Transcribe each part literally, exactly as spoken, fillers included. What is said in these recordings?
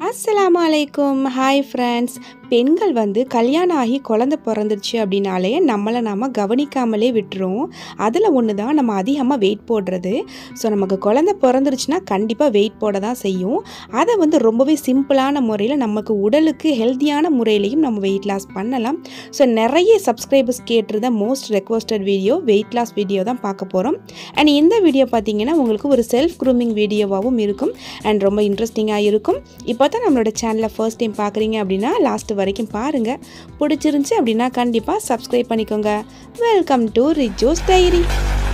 அஸ்ஸலாமு அலைக்கும். Hi friends. பெண்கள் வந்து கல்யாணம் ஆகி குழந்தை பிறந்துருச்சு அப்படின்னாலே நம்மளை நாம் கவனிக்காமலே விட்டுருவோம். அதில் ஒன்று தான் நம்ம அதிகமாக வெயிட் போடுறது. ஸோ நமக்கு குழந்தை பிறந்துருச்சுன்னா கண்டிப்பாக வெயிட் போட தான் செய்யும். அதை வந்து ரொம்பவே சிம்பிளான முறையில் நமக்கு உடலுக்கு ஹெல்த்தியான முறையிலையும் நம்ம வெயிட் லாஸ் பண்ணலாம். ஸோ நிறைய சப்ஸ்கிரைபர்ஸ் கேட்டிருந்த most requested video weight loss video தான் பார்க்க போகிறோம். அண்ட் இந்த வீடியோ பார்த்தீங்கன்னா உங்களுக்கு ஒரு செல்ஃப் க்ரூமிங் வீடியோவாகவும் இருக்கும் அண்ட் ரொம்ப இன்ட்ரெஸ்டிங்காக இருக்கும். இப்போ தான் நம்மளோட சேனலை ஃபர்ஸ்ட் டைம் பார்க்குறீங்க அப்படின்னா லாஸ்ட் வரைக்கும் பாருங்கள். பிடிச்சிருந்துச்சு அப்படின்னா கண்டிப்பாக சப்ஸ்கிரைப் பண்ணிக்கோங்க. Welcome to Rijo's diary.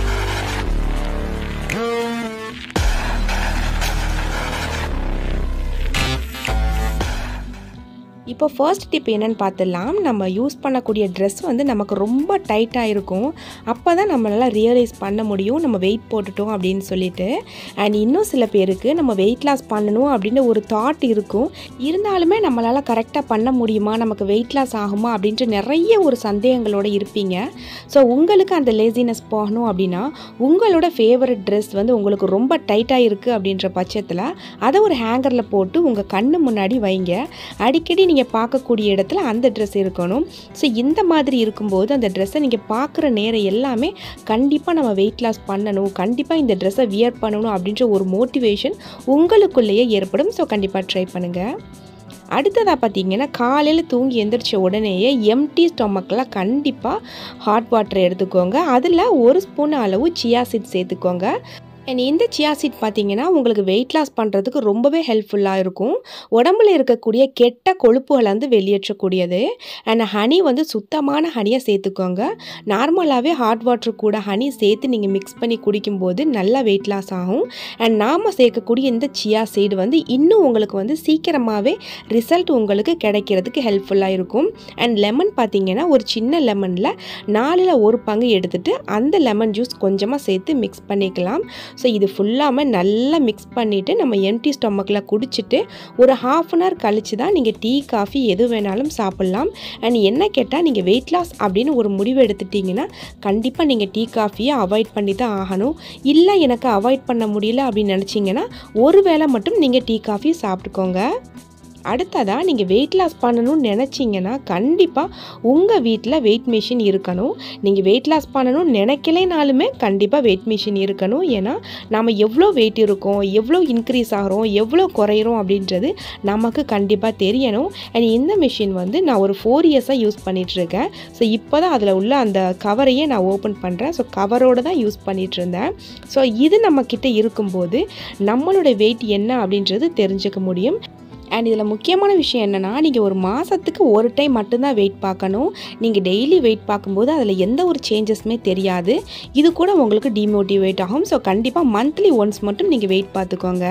இப்போ ஃபர்ஸ்ட் டிப் என்னென்னு பார்த்துடலாம். நம்ம யூஸ் பண்ணக்கூடிய ட்ரெஸ் வந்து நமக்கு ரொம்ப டைட்டாக இருக்கும். அப்போ தான் நம்மளால் ரியலைஸ் பண்ண முடியும் நம்ம வெயிட் போட்டுட்டோம் அப்படின்னு சொல்லிட்டு. அண்ட் இன்னும் சில பேருக்கு நம்ம வெயிட் லாஸ் பண்ணணும் அப்படின்னு ஒரு தாட் இருக்கும். இருந்தாலுமே நம்மளால் கரெக்டாக பண்ண முடியுமா, நமக்கு வெயிட் லாஸ் ஆகுமா அப்படின்ட்டு நிறைய ஒரு சந்தேகங்களோடு இருப்பீங்க. ஸோ உங்களுக்கு அந்த லேசினஸ் போகணும் அப்படின்னா உங்களோட ஃபேவரட் ட்ரெஸ் வந்து உங்களுக்கு ரொம்ப டைட்டாக இருக்குது அப்படின்ற பட்சத்தில் அதை ஒரு ஹேங்கரில் போட்டு உங்கள் கண்ணு முன்னாடி வைங்க. அடிக்கடி நீங்கள் பார்க்கக்கூடிய இடத்துல அந்த ட்ரெஸ் இருக்கணும். ஸோ இந்த மாதிரி இருக்கும்போது அந்த ட்ரெஸ்ஸை நீங்கள் பார்க்குற நேரம் எல்லாமே கண்டிப்பாக நம்ம வெயிட் லாஸ் பண்ணணும், கண்டிப்பாக இந்த ட்ரெஸ்ஸை வியர் பண்ணணும் அப்படின்ற ஒரு மோட்டிவேஷன் உங்களுக்குள்ளேயே ஏற்படும். ஸோ கண்டிப்பாக ட்ரை பண்ணுங்கள். அடுத்ததாக பார்த்தீங்கன்னா காலையில் தூங்கி எந்திரிச்ச உடனேயே எம்டி ஸ்டொமக்கில் கண்டிப்பாக ஹாட் வாட்டர் எடுத்துக்கோங்க. அதில் ஒரு ஸ்பூன் அளவு சியா சீட் சேர்த்துக்கோங்க. அண்ட் இந்த சியா சீட் பார்த்தீங்கன்னா உங்களுக்கு வெயிட் லாஸ் பண்ணுறதுக்கு ரொம்பவே ஹெல்ப்ஃபுல்லாக இருக்கும். உடம்புல இருக்கக்கூடிய கெட்ட கொழுப்புகளை வந்து வெளியேற்றக்கூடியது. அண்ட் ஹனி வந்து சுத்தமான ஹனியை சேர்த்துக்கோங்க. நார்மலாகவே ஹாட் வாட்டர் கூட ஹனி சேர்த்து நீங்கள் மிக்ஸ் பண்ணி குடிக்கும்போது நல்லா வெயிட் லாஸ் ஆகும். அண்ட் நாம் சேர்க்கக்கூடிய இந்த சியா சீடு வந்து இன்னும் உங்களுக்கு வந்து சீக்கிரமாகவே ரிசல்ட் உங்களுக்கு கிடைக்கிறதுக்கு ஹெல்ப்ஃபுல்லாக இருக்கும். அண்ட் லெமன் பார்த்தீங்கன்னா ஒரு சின்ன லெமனில் நாலில் ஒரு பங்கு எடுத்துகிட்டு அந்த லெமன் ஜூஸ் கொஞ்சமாக சேர்த்து மிக்ஸ் பண்ணிக்கலாம். ஸோ இது ஃபுல்லாமல் நல்லா மிக்ஸ் பண்ணிவிட்டு நம்ம எம்டி ஸ்டொமக்கில் குடிச்சிட்டு ஒரு ஹாஃப் அன் ஹவர் கழித்து தான் நீங்கள் டீ காஃபி எது வேணாலும் சாப்பிட்லாம். அண்ட் என்ன கேட்டால் நீங்கள் வெயிட் லாஸ் அப்படின்னு ஒரு முடிவு எடுத்துட்டிங்கன்னா கண்டிப்பாக நீங்கள் டீ காஃபியை அவாய்ட் பண்ணி தான் ஆகணும். இல்லை எனக்கு அவாய்ட் பண்ண முடியல அப்படின்னு நினச்சிங்கன்னா ஒரு வேளை மட்டும் நீங்கள் டீ காஃபி சாப்பிட்டுக்கோங்க. அடுத்ததாக நீங்கள் வெயிட் லாஸ் பண்ணணும்னு நினச்சிங்கன்னா கண்டிப்பாக உங்கள் வீட்டில் வெயிட் மிஷின் இருக்கணும். நீங்கள் வெயிட் லாஸ் பண்ணணும்னு நினைக்கலைனாலுமே கண்டிப்பாக வெயிட் மிஷின் இருக்கணும். ஏன்னா நம்ம எவ்வளோ வெயிட் இருக்கோம், எவ்வளோ இன்க்ரீஸ் ஆகிறோம், எவ்வளோ குறையிறோம் அப்படின்றது நமக்கு கண்டிப்பாக தெரியணும். அண்ட் இந்த மிஷின் வந்து நான் ஒரு ஃபோர் இயர்ஸாக யூஸ் பண்ணிகிட்ருக்கேன். ஸோ இப்போ தான் அதில் உள்ள அந்த கவரையே நான் ஓப்பன் பண்ணுறேன். ஸோ கவரோடு தான் யூஸ் பண்ணிகிட்டு இருந்தேன். ஸோ இது நம்மக்கிட்ட இருக்கும்போது நம்மளோட வெயிட் என்ன அப்படின்றது தெரிஞ்சுக்க முடியும். அண்ட் இதில் முக்கியமான விஷயம் என்னென்னா நீங்கள் ஒரு மாதத்துக்கு ஒரு டைம் மட்டும்தான் வெயிட் பார்க்கணும். நீங்கள் டெய்லி வெயிட் பார்க்கும்போது அதில் எந்த ஒரு சேஞ்சஸுமே தெரியாது. இது கூட உங்களுக்கு டிமோட்டிவேட் ஆகும். ஸோ கண்டிப்பாக மந்த்லி ஒன்ஸ் மட்டும் நீங்கள் வெயிட் பார்த்துக்கோங்க.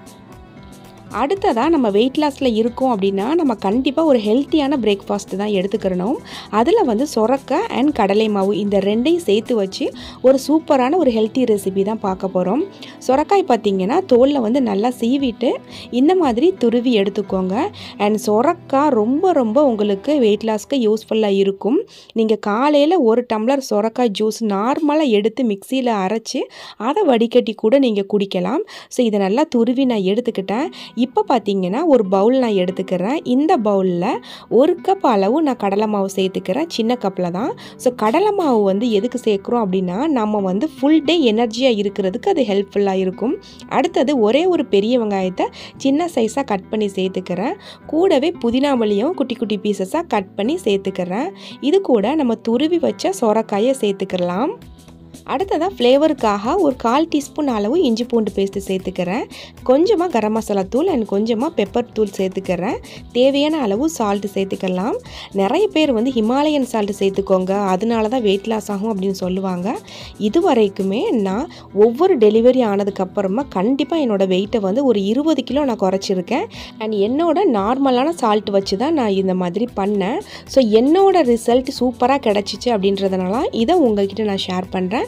அடுத்ததாக நம்ம வெயிட் லாஸில் இருக்கோம் அப்படின்னா நம்ம கண்டிப்பாக ஒரு ஹெல்த்தியான பிரேக்ஃபாஸ்ட்டு தான் எடுத்துக்கிறணும். அதில் வந்து சொரக்காய் அண்ட் கடலை மாவு இந்த ரெண்டையும் சேர்த்து வச்சு ஒரு சூப்பரான ஒரு ஹெல்த்தி ரெசிபி தான் பார்க்க போகிறோம். சொரக்காய் பார்த்திங்கன்னா தோலில் வந்து நல்லா சீவிட்டு இந்த மாதிரி துருவி எடுத்துக்கோங்க. அண்ட் சொரக்காய் ரொம்ப ரொம்ப உங்களுக்கு வெயிட் லாஸ்க்கு யூஸ்ஃபுல்லாக இருக்கும். நீங்கள் காலையில் ஒரு டம்ளர் சொரக்காய் ஜூஸ் நார்மலாக எடுத்து மிக்சியில் அரைச்சி அதை வடிகட்டி கூட நீங்கள் குடிக்கலாம். ஸோ இதை நல்லா துருவி நான் எடுத்துக்கிட்டேன். இப்போ பார்த்தீங்கன்னா ஒரு பவுல் நான் எடுத்துக்கிறேன். இந்த பவுலில் ஒரு கப் அளவு நான் கடலை மாவு சேர்த்துக்கிறேன், சின்ன கப்பில் தான். ஸோ கடலை மாவு வந்து எதுக்கு சேர்க்குறோம் அப்படின்னா நம்ம வந்து ஃபுல் டே எனர்ஜியாக இருக்கிறதுக்கு அது ஹெல்ப்ஃபுல்லாக இருக்கும். அடுத்தது ஒரே ஒரு பெரிய வெங்காயத்தை சின்ன சைஸாக கட் பண்ணி சேர்த்துக்கிறேன். கூடவே புதினாவளியும் குட்டி குட்டி பீசஸாக கட் பண்ணி சேர்த்துக்கிறேன். இது கூட நம்ம துருவி வச்ச சொரக்காயை சேர்த்துக்கலாம். அடுத்ததாக ஃப்ளேவருக்காக ஒரு கால் டீஸ்பூன் அளவு இஞ்சி பூண்டு பேஸ்ட்டு சேர்த்துக்கிறேன். கொஞ்சமாக கரம் மசாலா தூள் அண்ட் கொஞ்சமாக பெப்பர் தூள் சேர்த்துக்கிறேன். தேவையான அளவு சால்ட்டு சேர்த்துக்கலாம். நிறைய பேர் வந்து ஹிமாலயன் சால்ட்டு சேர்த்துக்கோங்க, அதனால தான் வெயிட் லாஸ் ஆகும் அப்படின்னு சொல்லுவாங்க. இது வரைக்குமே நான் ஒவ்வொரு டெலிவரி ஆனதுக்கப்புறமா கண்டிப்பாக என்னோடய வெயிட்டை வந்து ஒரு இருபது கிலோ நான் குறைச்சிருக்கேன். அண்ட் என்னோட நார்மலான சால்ட் வச்சு தான் நான் இந்த மாதிரி பண்ணேன். ஸோ என்னோட ரிசல்ட் சூப்பராக கிடச்சிச்சு அப்படின்றதுனால இதை உங்கள்கிட்ட நான் ஷேர் பண்ணுறேன்.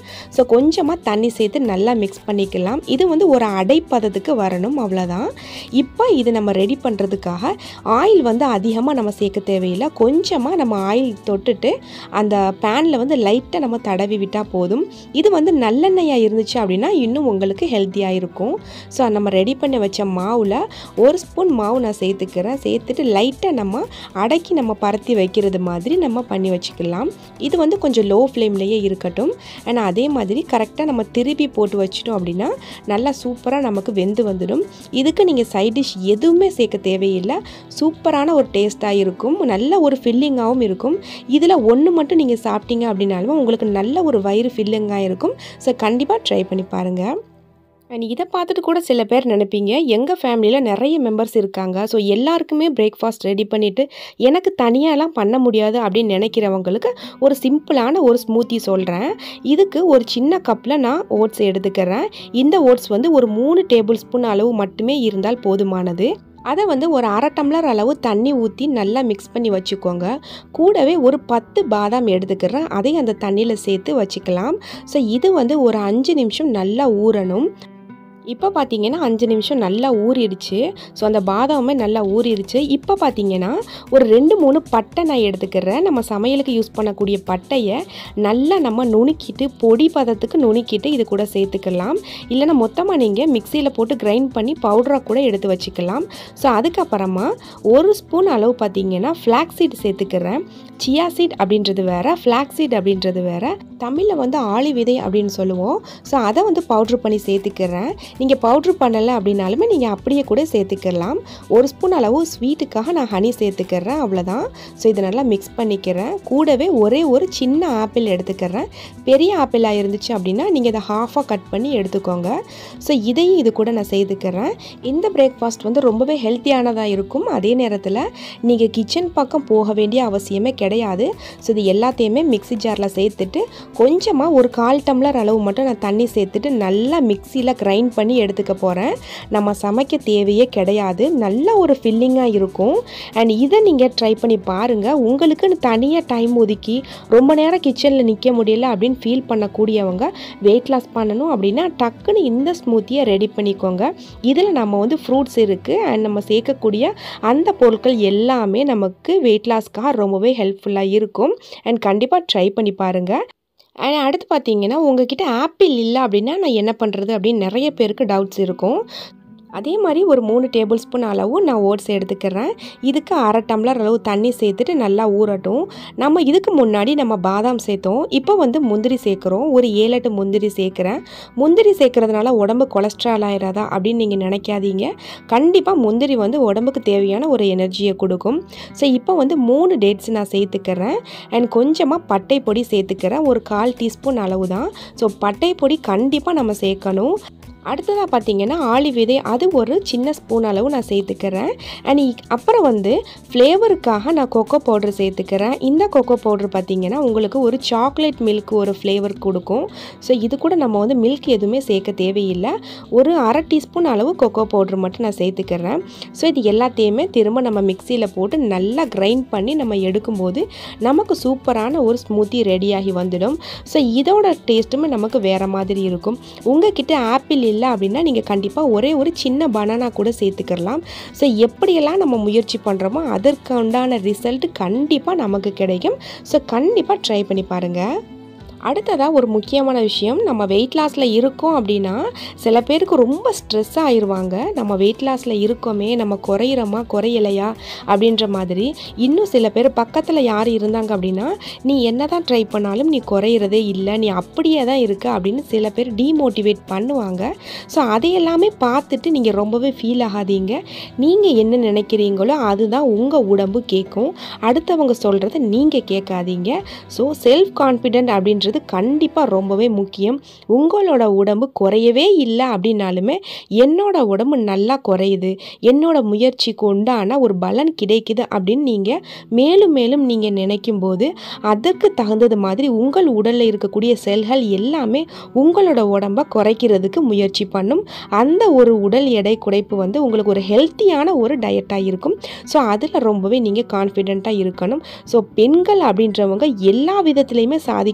ஸோ கொஞ்சமாக தண்ணி சேர்த்து நல்லா மிக்ஸ் பண்ணிக்கலாம். இது வந்து ஒரு அடைப்பதத்துக்கு வரணும், அவ்வளோதான். இப்போ இது நம்ம ரெடி பண்ணுறதுக்காக ஆயில் வந்து அதிகமாக நம்ம சேர்க்க தேவையில்லை. கொஞ்சமாக நம்ம ஆயில் தொட்டுட்டு அந்த பேனில் வந்து லைட்டாக நம்ம தடவி விட்டால் போதும். இது வந்து நல்லெண்ணெயாக இருந்துச்சு அப்படின்னா இன்னும் உங்களுக்கு ஹெல்த்தியாக இருக்கும். ஸோ நம்ம ரெடி பண்ணி வச்ச மாவில் ஒரு ஸ்பூன் மாவு நான் சேர்த்துக்கிறேன். சேர்த்துட்டு லைட்டாக நம்ம அடக்கி நம்ம பரத்தி வைக்கிறது மாதிரி நம்ம பண்ணி வச்சுக்கலாம். இது வந்து கொஞ்சம் லோ ஃப்ளேம்லேயே இருக்கட்டும். ஆனால் அதே மாதிரி கரெக்டாக நம்ம திருப்பி போட்டு வச்சிட்டோம் அப்படின்னா நல்லா சூப்பராக நமக்கு வெந்து வந்துடும். இதுக்கு நீங்கள் சைட் டிஷ் எதுவுமே சேர்க்க தேவையில்லை. சூப்பரான ஒரு டேஸ்ட்டாக இருக்கும், நல்ல ஒரு ஃபில்லிங்காகவும் இருக்கும். இதில் ஒன்று மட்டும் நீங்கள் சாப்பிட்டீங்க அப்படின்னாலும் உங்களுக்கு நல்ல ஒரு வயிறு ஃபில்லிங்காக இருக்கும். ஸோ கண்டிப்பாக ட்ரை பண்ணி பாருங்கள். அண்ட் இதை பார்த்துட்டு கூட சில பேர் நினைப்பீங்க, எங்கள் ஃபேமிலியில் நிறைய மெம்பர்ஸ் இருக்காங்க, ஸோ எல்லாருக்குமே பிரேக்ஃபாஸ்ட் ரெடி பண்ணிவிட்டு எனக்கு தனியாகலாம் பண்ண முடியாது அப்படின்னு நினைக்கிறவங்களுக்கு ஒரு சிம்பிளான ஒரு ஸ்மூத்தி சொல்கிறேன். இதுக்கு ஒரு சின்ன கப்பில் நான் ஓட்ஸ் எடுத்துக்கிறேன். இந்த ஓட்ஸ் வந்து ஒரு மூணு டேபிள் ஸ்பூன் அளவு மட்டுமே இருந்தால் போதுமானது. அதை வந்து ஒரு அரை டம்ளர் அளவு தண்ணி ஊற்றி நல்லா மிக்ஸ் பண்ணி வச்சுக்கோங்க. கூடவே ஒரு பத்து பாதாம் எடுத்துக்கிறேன், அதையும் அந்த தண்ணியில் சேர்த்து வச்சுக்கலாம். ஸோ இது வந்து ஒரு அஞ்சு நிமிஷம் நல்லா ஊறணும். இப்போ பார்த்தீங்கன்னா அஞ்சு நிமிஷம் நல்லா ஊறிடுச்சு. ஸோ அந்த பாதாமே நல்லா ஊறிடுச்சு. இப்போ பார்த்தீங்கன்னா ஒரு ரெண்டு மூணு பட்டை நான் எடுத்துக்கிறேன். நம்ம சமையலுக்கு யூஸ் பண்ணக்கூடிய பட்டையை நல்லா நம்ம நுணுக்கிட்டு பொடி பதத்துக்கு நுணுக்கிட்டு இது கூட சேர்த்துக்கலாம். இல்லைனா மொத்தமாக நீங்கள் மிக்சியில் போட்டு கிரைண்ட் பண்ணி பவுடராக கூட எடுத்து வச்சுக்கலாம். ஸோ அதுக்கப்புறமா ஒரு ஸ்பூன் அளவு பார்த்தீங்கன்னா ஃப்ளாக்ஸ் சீட் சேர்த்துக்கிறேன். சியா சீட் அப்படின்றது வேறு, ஃப்ளாக்ஸ் சீட் அப்படின்றது வேறு. தமிழில் வந்து ஆளி விதை அப்படின்னு சொல்லுவோம். ஸோ அதை வந்து பவுட்ரு பண்ணி சேர்த்துக்கிறேன். நீங்கள் பவுட்ரு பண்ணலை அப்படின்னாலுமே நீங்கள் அப்படியே கூட சேர்த்துக்கலாம். ஒரு ஸ்பூன் அளவு ஸ்வீட்டுக்காக நான் ஹனி சேர்த்துக்கிறேன், அவ்வளோதான். ஸோ இதை நல்லா மிக்ஸ் பண்ணிக்கிறேன். கூடவே ஒரே ஒரு சின்ன ஆப்பிள் எடுத்துக்கிறேன். பெரிய ஆப்பிளாக இருந்துச்சு அப்படின்னா நீங்கள் இதை ஹாஃபாக கட் பண்ணி எடுத்துக்கோங்க. ஸோ இதையும் இது கூட நான் சேர்த்துக்கிறேன். இந்த பிரேக்ஃபாஸ்ட் வந்து ரொம்பவே ஹெல்த்தியானதாக இருக்கும். அதே நேரத்தில் நீங்கள் கிச்சன் பக்கம் போக வேண்டிய அவசியமே கிடையாது. ஸோ இது எல்லாத்தையுமே மிக்ஸி ஜாரில் சேர்த்துட்டு கொஞ்சமாக ஒரு கால் டம்ளர் அளவு மட்டும் நான் தண்ணி சேர்த்துட்டு நல்லா மிக்சியில் கிரைண்ட் பண்ணி எடுத்துக்க போகிறேன். நம்ம சமைக்க தேவையே கிடையாது, நல்ல ஒரு ஃபில்லிங்காக இருக்கும். அண்ட் இதை நீங்கள் ட்ரை பண்ணி பாருங்கள். உங்களுக்குன்னு தனியாக டைம் ஒதுக்கி ரொம்ப நேரம் கிச்சனில் நிற்க முடியல அப்படின்னு ஃபீல் பண்ணக்கூடியவங்க, வெயிட் லாஸ் பண்ணணும் அப்படின்னா டக்குன்னு இந்த ஸ்மூத்தியை ரெடி பண்ணிக்கோங்க. இதில் நம்ம வந்து ஃப்ரூட்ஸ் இருக்குது அண்ட் நம்ம சேர்க்கக்கூடிய அந்த பொருட்கள் எல்லாமே நமக்கு வெயிட் லாஸ்க்காக ரொம்பவே ஹெல்ப்ஃபுல்லாக இருக்கும். அண்ட் கண்டிப்பாக ட்ரை பண்ணி பாருங்கள். அண்ட் அடுத்து பார்த்தீங்கன்னா உங்ககிட்ட ஆப்பிள் இல்லை அப்படின்னா நான் என்ன பண்ணுறது அப்படின்னு நிறைய பேருக்கு டவுட்ஸ் இருக்கும். அதே மாதிரி ஒரு மூணு டேபிள் ஸ்பூன் அளவு நான் ஓட்ஸ் எடுத்துக்கிறேன். இதுக்கு அரை டம்ளர் அளவு தண்ணி சேர்த்துட்டு நல்லா ஊறட்டும். நம்ம இதுக்கு முன்னாடி நம்ம பாதாம் சேர்த்தோம், இப்போ வந்து முந்திரி சேர்க்குறோம். ஒரு ஏழு எட்டு முந்திரி சேர்க்குறேன். முந்திரி சேர்க்குறதுனால உடம்பு கொலஸ்ட்ரால் ஆயிடாதா அப்படின்னு நீங்கள் நினைக்காதீங்க. கண்டிப்பாக முந்திரி வந்து உடம்புக்கு தேவையான ஒரு எனர்ஜியை கொடுக்கும். ஸோ இப்போ வந்து மூணு டேட்ஸ் நான் சேர்த்துக்கிறேன். அண்ட் கொஞ்சமாக பட்டை பொடி சேர்த்துக்கிறேன், ஒரு கால் டீஸ்பூன் அளவு தான். ஸோ பட்டை பொடி கண்டிப்பாக நம்ம சேர்க்கணும். அடுத்ததாக பார்த்தீங்கன்னா ஆளி விதை, அது ஒரு சின்ன ஸ்பூன் அளவு நான் சேர்த்துக்கிறேன். அண்ட் அப்புறம் வந்து ஃப்ளேவருக்காக நான் கொக்கோ பவுட்ரு சேர்த்துக்கிறேன். இந்த கொக்கோ பவுட்ரு பார்த்தீங்கன்னா உங்களுக்கு ஒரு சாக்லேட் மில்க் ஒரு ஃப்ளேவர் கொடுக்கும். ஸோ இது கூட நம்ம வந்து மில்க் எதுவுமே சேர்க்க தேவையில்லை. ஒரு அரை டீஸ்பூன் அளவு கொக்கோ பவுட்ரு மட்டும் நான் சேர்த்துக்கிறேன். ஸோ இது எல்லாத்தையுமே திரும்ப நம்ம மிக்சியில் போட்டு நல்லா கிரைண்ட் பண்ணி நம்ம எடுக்கும்போது நமக்கு சூப்பரான ஒரு ஸ்மூத்தி ரெடியாகி வந்துடும். ஸோ இதோட டேஸ்ட்டுமே நமக்கு வேறு மாதிரி இருக்கும். உங்ககிட்ட ஆப்பிள் இல்லை அப்படின்னா நீங்கள் கண்டிப்பாக ஒரே ஒரு சின்ன பனானா கூட சேர்த்துக்கலாம். ஸோ எப்படியெல்லாம் நம்ம முயற்சி பண்ணுறோமோ அதற்கு உண்டான ரிசல்ட் கண்டிப்பாக நமக்கு கிடைக்கும். ஸோ கண்டிப்பாக ட்ரை பண்ணி பாருங்கள். அடுத்ததாக ஒரு முக்கியமான விஷயம், நம்ம வெயிட் லாஸில் இருக்கோம் அப்படின்னா சில பேருக்கு ரொம்ப ஸ்ட்ரெஸ் ஆயிடுவாங்க. நம்ம வெயிட் லாஸில் இருக்கோமே, நம்ம குறையிறோமா குறையலையா அப்படின்ற மாதிரி. இன்னும் சில பேர் பக்கத்தில் யார் இருந்தாங்க அப்படின்னா நீ என்ன தான் ட்ரை பண்ணாலும் நீ குறையிறதே இல்லை, நீ அப்படியே தான் இருக்க அப்படின்னு சில பேர் டீமோட்டிவேட் பண்ணுவாங்க. ஸோ அதையெல்லாமே பார்த்துட்டு நீங்கள் ரொம்பவே ஃபீல் ஆகாதீங்க. நீங்கள் என்ன நினைக்கிறீங்களோ அதுதான் உங்கள் உடம்பு கேட்கும். அடுத்தவங்க சொல்கிறத நீங்கள் கேட்காதீங்க. ஸோ செல்ஃப் கான்ஃபிடென்ட் அப்படின்ற கண்டிப்பாக ரொம்பவே முக்கியம். உங்களோட உடம்பு குறையவே இல்லை அப்படின்னாலுமே என்னோட உடம்பு நல்லா குறையுது, என்னோட முயற்சிக்கு உண்டான ஒரு பலன் கிடைக்குது அப்படின்னு நீங்கள் மேலும் மேலும் நீங்கள் நினைக்கும் போது அதற்கு தகுந்தது மாதிரி உங்கள் உடலில் இருக்கக்கூடிய செல்கள் எல்லாமே உங்களோட உடம்பை குறைக்கிறதுக்கு முயற்சி பண்ணும். அந்த ஒரு உடல் எடை குறைப்பு வந்து உங்களுக்கு ஒரு ஹெல்த்தியான ஒரு டயட்டாக இருக்கும். ஸோ அதில் ரொம்பவே நீங்கள் கான்ஃபிடென்ட்டாக இருக்கணும். ஸோ பெண்கள் அப்படின்றவங்க எல்லா விதத்துலையுமே சாதிக்கக்கூடிய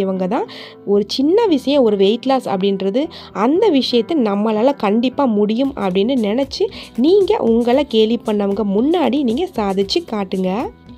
பண்ணக்கூடியவங்க தான் ஒரு சின்ன விஷயம் ஒரு வெயிட் லாஸ் அப்படின்றது அந்த விஷயத்தை நம்மளால் கண்டிப்பாக முடியும் அப்படின்னு நினச்சி நீங்கள் உங்களை கேலி பண்ணவங்க முன்னாடி நீங்கள் சாதிச்சு காட்டுங்க.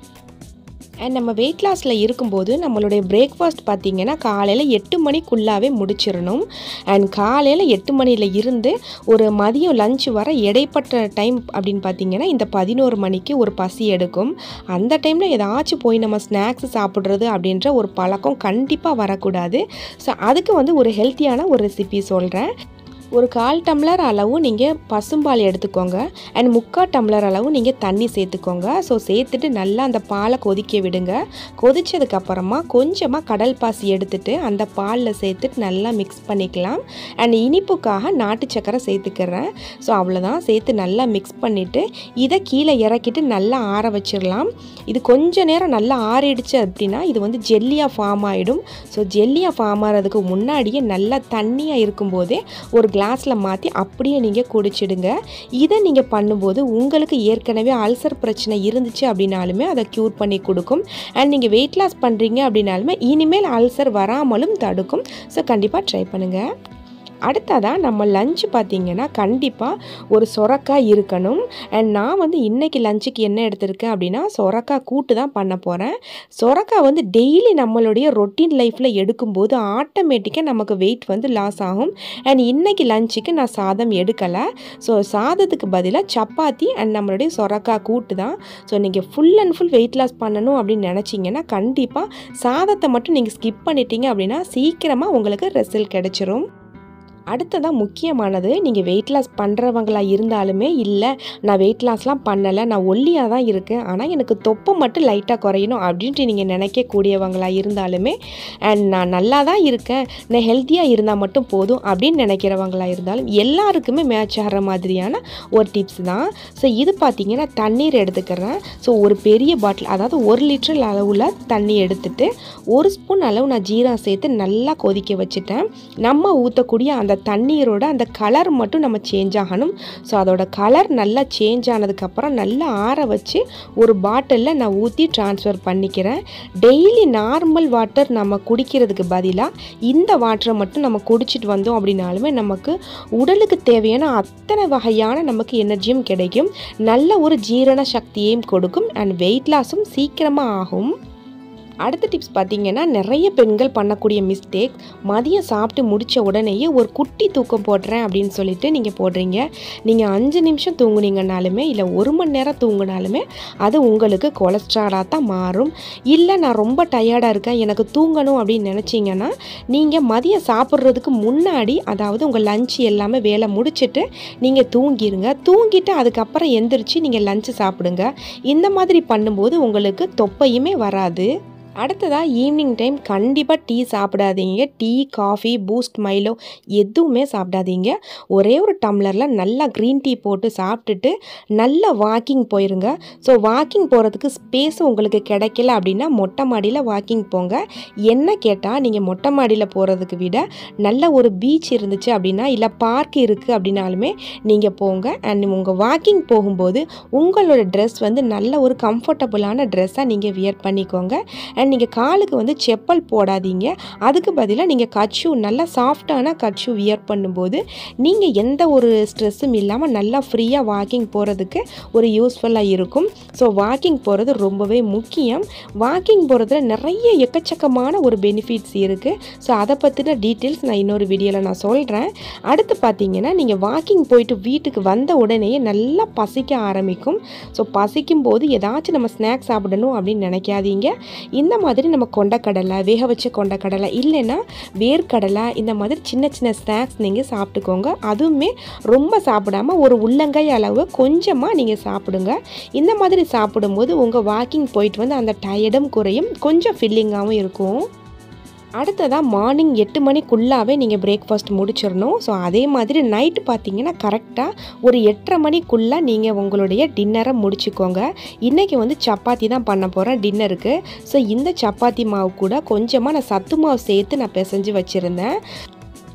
அண்ட் நம்ம வெயிட் லாஸில் இருக்கும்போது நம்மளுடைய பிரேக்ஃபாஸ்ட் பார்த்திங்கன்னா காலையில் எட்டு மணிக்குள்ளாவே முடிச்சிடணும். அண்ட் காலையில் எட்டு மணியில் இருந்து ஒரு மதியம் லஞ்ச் வர இடைப்பட்ட டைம் அப்படின்னு பார்த்திங்கன்னா இந்த பதினோரு மணிக்கு ஒரு பசி எடுக்கும். அந்த டைமில் ஏதாச்சும் போய் நம்ம ஸ்நாக்ஸ் சாப்பிட்றது அப்படின்ற ஒரு பழக்கம் கண்டிப்பாக வரக்கூடாது. ஸோ அதுக்கு வந்து ஒரு ஹெல்த்தியான ஒரு ரெசிபி சொல்கிறேன். ஒரு கால் டம்ளர் அளவு நீங்கள் பசும்பால் எடுத்துக்கோங்க. அண்ட் முக்கால் டம்ளர் அளவு நீங்கள் தண்ணி சேர்த்துக்கோங்க. ஸோ சேர்த்துட்டு நல்லா அந்த பாலை கொதிக்க விடுங்க. கொதித்ததுக்கப்புறமா கொஞ்சமாக கடல் பாசி எடுத்துகிட்டு அந்த பாலில் சேர்த்துட்டு நல்லா மிக்ஸ் பண்ணிக்கலாம். அண்ட் இனிப்புக்காக நாட்டு சக்கரை சேர்த்துக்கிறேன். ஸோ அவ்வளோதான், சேர்த்து நல்லா மிக்ஸ் பண்ணிவிட்டு இதை கீழே இறக்கிட்டு நல்லா ஆற வச்சிடலாம். இது கொஞ்சம் நேரம் நல்லா ஆறிடுச்சு அப்படின்னா இது வந்து ஜெல்லியாக ஃபார்ம் ஆகிடும். ஸோ ஜெல்லியாக ஃபார்ம் ஆகிறதுக்கு முன்னாடியே நல்லா தண்ணியாக இருக்கும்போதே ஒரு கிளாஸில் மாற்றி அப்படியே நீங்கள் குடிச்சிடுங்க. இதை நீங்கள் பண்ணும்போது உங்களுக்கு ஏற்கனவே அல்சர் பிரச்சனை இருந்துச்சு அப்படின்னாலுமே அதை க்யூர் பண்ணி கொடுக்கும். அண்ட் நீங்கள் வெயிட் லாஸ் பண்ணுறீங்க அப்படின்னாலுமே இனிமேல் அல்சர் வராமலும் தடுக்கும். ஸோ கண்டிப்பாக ட்ரை பண்ணுங்கள். அடுத்ததாக நம்ம லஞ்சு பார்த்திங்கன்னா கண்டிப்பாக ஒரு சொரக்காய் இருக்கணும். அண்ட் நான் வந்து இன்றைக்கி லஞ்சுக்கு என்ன எடுத்திருக்கேன் அப்படின்னா சொரக்காய் கூட்டு தான் பண்ண போகிறேன். சொரக்காய் வந்து டெய்லி நம்மளுடைய ரொட்டீன் லைஃப்பில் எடுக்கும்போது ஆட்டோமேட்டிக்காக நமக்கு வெயிட் வந்து லாஸ் ஆகும். அண்ட் இன்றைக்கி லஞ்சுக்கு நான் சாதம் எடுக்கலை. ஸோ சாதத்துக்கு பதிலாக சப்பாத்தி அண்ட் நம்மளுடைய சொரக்காய் கூட்டு தான். ஸோ நீங்கள் full and full weight loss பண்ணணும் அப்படின்னு நினச்சிங்கன்னா கண்டிப்பாக சாதத்தை மட்டும் நீங்கள் ஸ்கிப் பண்ணிட்டீங்க அப்படின்னா சீக்கிரமாக உங்களுக்கு ரிசல்ட் கிடைச்சிரும். அடுத்ததான் முக்கியமானது, நீங்கள் வெயிட் லாஸ் பண்ணுறவங்களா இருந்தாலுமே இல்லை நான் வெயிட் லாஸ்லாம் பண்ணலை, நான் ஒல்லியாக தான் இருக்கேன், ஆனால் எனக்கு தொப்பை மட்டும் லைட்டாக குறையணும் அப்படின்ட்டு நீங்கள் நினைக்கக்கூடியவங்களா இருந்தாலுமே அண்ட் நான் நல்லா தான் இருக்கேன், நான் ஹெல்த்தியாக இருந்தால் மட்டும் போதும் அப்படின்னு நினைக்கிறவங்களா இருந்தாலும் எல்லாருக்குமே மேட்ச் ஆகிற மாதிரியான ஒரு டிப்ஸ் தான். ஸோ இது பார்த்திங்கன்னா தண்ணீர் எடுத்துக்கிறேன். ஸோ ஒரு பெரிய பாட்டில், அதாவது ஒரு லிட்டர் அளவில் தண்ணி எடுத்துட்டு ஒரு ஸ்பூன் அளவு நான் ஜீரகம் சேர்த்து நல்லா கொதிக்க வச்சுட்டேன். நம்ம ஊற்றக்கூடிய அந்த தண்ணீரோட அந்த கலர் மட்டும் நம்ம சேஞ்ச் ஆகணும். ஸோ அதோட கலர் நல்லா சேஞ்ச் ஆனதுக்கப்புறம் நல்லா ஆற வச்சு ஒரு பாட்டிலில் நான் ஊற்றி ட்ரான்ஸ்ஃபர் பண்ணிக்கிறேன். டெய்லி நார்மல் வாட்டர் நம்ம குடிக்கிறதுக்கு பதிலாக இந்த வாட்டரை மட்டும் நம்ம குடிச்சிட்டு வந்தோம் அப்படின்னாலுமே நமக்கு உடலுக்கு தேவையான அத்தனை வகையான நமக்கு எனர்ஜியும் கிடைக்கும், நல்ல ஒரு ஜீரண சக்தியையும் கொடுக்கும் அண்ட் வெயிட் லாஸும் சீக்கிரமாக ஆகும். அடுத்த டிப்ஸ் பார்த்திங்கன்னா நிறைய பெண்கள் பண்ணக்கூடிய மிஸ்டேக், மதியம் சாப்பிட்டு முடித்த உடனேயே ஒரு குட்டி தூக்கம் போடுறேன் அப்படின்னு சொல்லிட்டு நீங்கள் போடுறீங்க. நீங்கள் அஞ்சு நிமிஷம் தூங்குனீங்கனாலுமே இல்லை ஒரு மணி நேரம் தூங்கினாலுமே அது உங்களுக்கு கொலஸ்ட்ராலாக தான் மாறும். இல்லை நான் ரொம்ப டயர்டாக இருக்கேன் எனக்கு தூங்கணும் அப்படின்னு நினச்சிங்கன்னா நீங்கள் மதியம் சாப்பிட்றதுக்கு முன்னாடி, அதாவது உங்கள் லஞ்ச் எல்லாமே வேலை முடிச்சுட்டு நீங்கள் தூங்கிடுங்க. தூங்கிட்டு அதுக்கப்புறம் எந்திரிச்சு நீங்கள் லஞ்சு சாப்பிடுங்க. இந்த மாதிரி பண்ணும்போது உங்களுக்கு தொப்பையுமே வராது. அடுத்ததாக ஈவினிங் டைம் கண்டிப்பாக டீ சாப்பிடாதீங்க. டீ, காஃபி, பூஸ்ட், மைலோ எதுவுமே சாப்பிடாதீங்க. ஒரே ஒரு டம்ளரில் நல்லா க்ரீன் டீ போட்டு சாப்பிட்டுட்டு நல்லா வாக்கிங் போயிருங்க. ஸோ வாக்கிங் போகிறதுக்கு ஸ்பேஸும் உங்களுக்கு கிடைக்கல அப்படின்னா மொட்டை மாடியில் வாக்கிங் போங்க. என்ன கேட்டால் நீங்கள் மொட்டை மாடியில் போகிறதுக்கு விட நல்ல ஒரு பீச் இருந்துச்சு அப்படின்னா இல்லை பார்க் இருக்குது அப்படின்னாலுமே நீங்கள் போங்க. அண்ட் உங்கள் வாக்கிங் போகும்போது உங்களோட ட்ரெஸ் வந்து நல்ல ஒரு கம்ஃபர்டபுளான ட்ரெஸ்ஸாக நீங்கள் வியர் பண்ணிக்கோங்க. அண்ட் நீங்கள் காலுக்கு வந்து செப்பல் போடாதீங்க. அதுக்கு பதிலாக நீங்கள் கட்ஷூ, நல்லா சாஃப்டான கட்ஷூ வியர் பண்ணும்போது நீங்கள் எந்த ஒரு ஸ்ட்ரெஸ்ஸும் இல்லாமல் நல்லா ஃப்ரீயாக வாக்கிங் போகிறதுக்கு ஒரு யூஸ்ஃபுல்லாக இருக்கும். ஸோ வாக்கிங் போகிறது ரொம்பவே முக்கியம். வாக்கிங் போகிறதுல நிறைய எக்கச்சக்கமான ஒரு பெனிஃபிட்ஸ் இருக்குது. ஸோ அதை பற்றின டீட்டெயில்ஸ் நான் இன்னொரு வீடியோவில் நான் சொல்கிறேன். அடுத்து பார்த்தீங்கன்னா நீங்கள் வாக்கிங் போயிட்டு வீட்டுக்கு வந்த உடனேயே நல்லா பசிக்க ஆரம்பிக்கும். ஸோ பசிக்கும் போது ஏதாச்சும் நம்ம ஸ்நாக்ஸ் சாப்பிடணும் அப்படின்னு நினைக்காதீங்க. இந்த மாதிரி நம்ம கொண்டக்கடலை, வேக வச்ச கொண்டக்கடலை இல்லைன்னா வேர்க்கடலை, இந்த மாதிரி சின்ன சின்ன ஸ்நாக்ஸ் நீங்கள் சாப்பிட்டுக்கோங்க. அதுவுமே ரொம்ப சாப்பிடாம ஒரு உள்ளங்காய் அளவு கொஞ்சமாக நீங்கள் சாப்பிடுங்க. இந்த மாதிரி சாப்பிடும்போது உங்கள் வாக்கிங் போயிட்டு வந்து அந்த டயர்டும் குறையும், கொஞ்சம் ஃபில்லிங்காகவும் இருக்கும். அடுத்ததாக மார்னிங் எட்டு மணிக்குள்ளாவே நீங்கள் பிரேக்ஃபாஸ்ட் முடிச்சிடணும். ஸோ அதே மாதிரி நைட்டு பார்த்தீங்கன்னா கரெக்டாக ஒரு எட்டரை மணிக்குள்ளே நீங்கள் உங்களுடைய டின்னரை முடிச்சுக்கோங்க. இன்றைக்கி வந்து சப்பாத்தி தான் பண்ண போகிறேன் டின்னருக்கு. ஸோ இந்த சப்பாத்தி மாவு கூட கொஞ்சமாக நான் சத்து மாவு சேர்த்து நான் பிசைஞ்சு வச்சுருந்தேன்.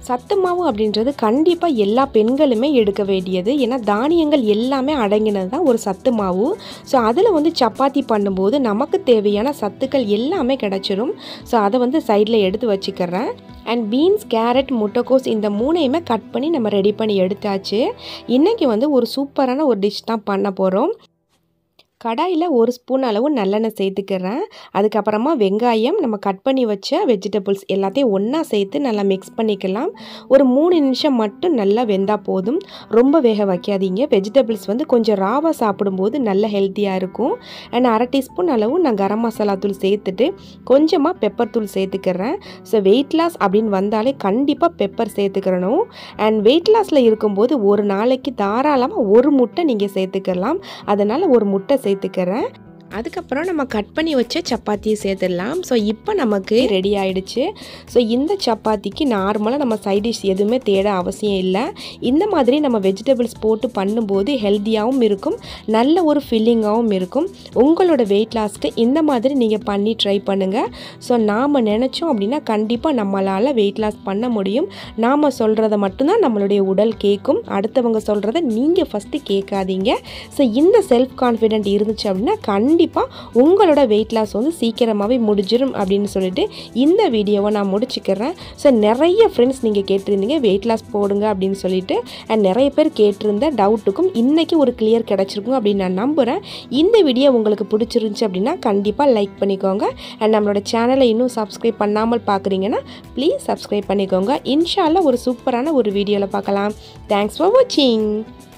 சத்து மாவு அப்படின்றது கண்டிப்பாக எல்லா பெண்களுமே எடுக்க வேண்டியது. ஏன்னா தானியங்கள் எல்லாமே அடங்கினது தான் ஒரு சத்து மாவு. ஸோ அதில் வந்து சப்பாத்தி பண்ணும்போது நமக்கு தேவையான சத்துக்கள் எல்லாமே கிடச்சிரும். ஸோ அதை வந்து சைடில் எடுத்து வச்சுக்கிறேன். அண்ட் பீன்ஸ், கேரட், முட்டைக்கோஸ் இந்த மூணையுமே கட் பண்ணி நம்ம ரெடி பண்ணி எடுத்தாச்சு. இன்றைக்கி வந்து ஒரு சூப்பரான ஒரு டிஷ் தான் பண்ண போகிறோம். கடாயில் ஒரு ஸ்பூன் அளவு நல்லெண்ணெய் சேர்த்துக்கிறேன். அதுக்கப்புறமா வெங்காயம், நம்ம கட் பண்ணி வச்ச வெஜிடபிள்ஸ் எல்லாத்தையும் ஒன்றா சேர்த்து நல்லா மிக்ஸ் பண்ணிக்கலாம். ஒரு மூணு நிமிஷம் மட்டும் நல்லா வெந்தால் போதும். ரொம்ப வேக வைக்காதீங்க. வெஜிடபிள்ஸ் வந்து கொஞ்சம் ராவாக சாப்பிடும்போது நல்ல ஹெல்த்தியாக இருக்கும். அண்ட் அரை டீஸ்பூன் அளவு நான் கரம் மசாலா தூள் சேர்த்துட்டு கொஞ்சமாக பெப்பர் தூள் சேர்த்துக்கிறேன். ஸோ வெயிட் லாஸ் அப்படின்னு வந்தாலே கண்டிப்பாக பெப்பர் சேர்த்துக்கிறணும். அண்ட் வெயிட் லாஸில் இருக்கும்போது ஒரு நாளைக்கு தாராளமாக ஒரு முட்டை நீங்கள் சேர்த்துக்கலாம். அதனால் ஒரு முட்டை சேர்த்துக்கிறேன். அதுக்கப்புறம் நம்ம கட் பண்ணி வச்ச சப்பாத்தியை சேர்த்துடலாம். ஸோ இப்போ நமக்கு ரெடி ஆகிடுச்சு. ஸோ இந்த சப்பாத்திக்கு நார்மலாக நம்ம சைட் டிஷ் எதுவுமே தேட அவசியம் இல்லை. இந்த மாதிரி நம்ம வெஜிடபிள்ஸ் போட்டு பண்ணும்போது ஹெல்த்தியாகவும் இருக்கும், நல்ல ஒரு ஃபில்லிங்காகவும் இருக்கும். உங்களோட வெயிட் லாஸ்க்கு இந்த மாதிரி நீங்கள் பண்ணி ட்ரை பண்ணுங்கள். ஸோ நாம் நினச்சோம் அப்படின்னா கண்டிப்பாக நம்மளால் வெயிட் லாஸ் பண்ண முடியும். நாம் சொல்கிறத மட்டும்தான் நம்மளுடைய உடல் கேட்கும். அடுத்தவங்க சொல்கிறத நீங்கள் ஃபஸ்ட்டு கேட்காதீங்க. ஸோ இந்த செல்ஃப் கான்ஃபிடென்ட் இருந்துச்சு அப்படின்னா கண்டிப்பாக கண்டிப்பாக உங்களோட வெயிட் லாஸ் வந்து சீக்கிரமாகவே முடிஞ்சிடும் அப்படின்னு சொல்லிட்டு இந்த வீடியோவை நான் முடிச்சுக்கிறேன். ஸோ நிறைய ஃப்ரெண்ட்ஸ் நீங்கள் கேட்டிருந்தீங்க வெயிட் லாஸ் போடுங்க அப்படின்னு சொல்லிட்டு. அண்ட் நிறைய பேர் கேட்டிருந்த டவுட்டுக்கும் இன்றைக்கி ஒரு கிளியர் கிடச்சிருக்கும் அப்படின்னு நான் நம்புகிறேன். இந்த வீடியோ உங்களுக்கு பிடிச்சிருந்துச்சி அப்படின்னா கண்டிப்பாக லைக் பண்ணிக்கோங்க. அண்ட் நம்மளோட சேனலை இன்னும் சப்ஸ்கிரைப் பண்ணாமல் பார்க்குறீங்கன்னா ப்ளீஸ் சப்ஸ்கிரைப் பண்ணிக்கோங்க. இன்ஷா அல்லாஹ் ஒரு சூப்பரான ஒரு வீடியோவில் பார்க்கலாம். தேங்க்ஸ் ஃபார் வாட்சிங்.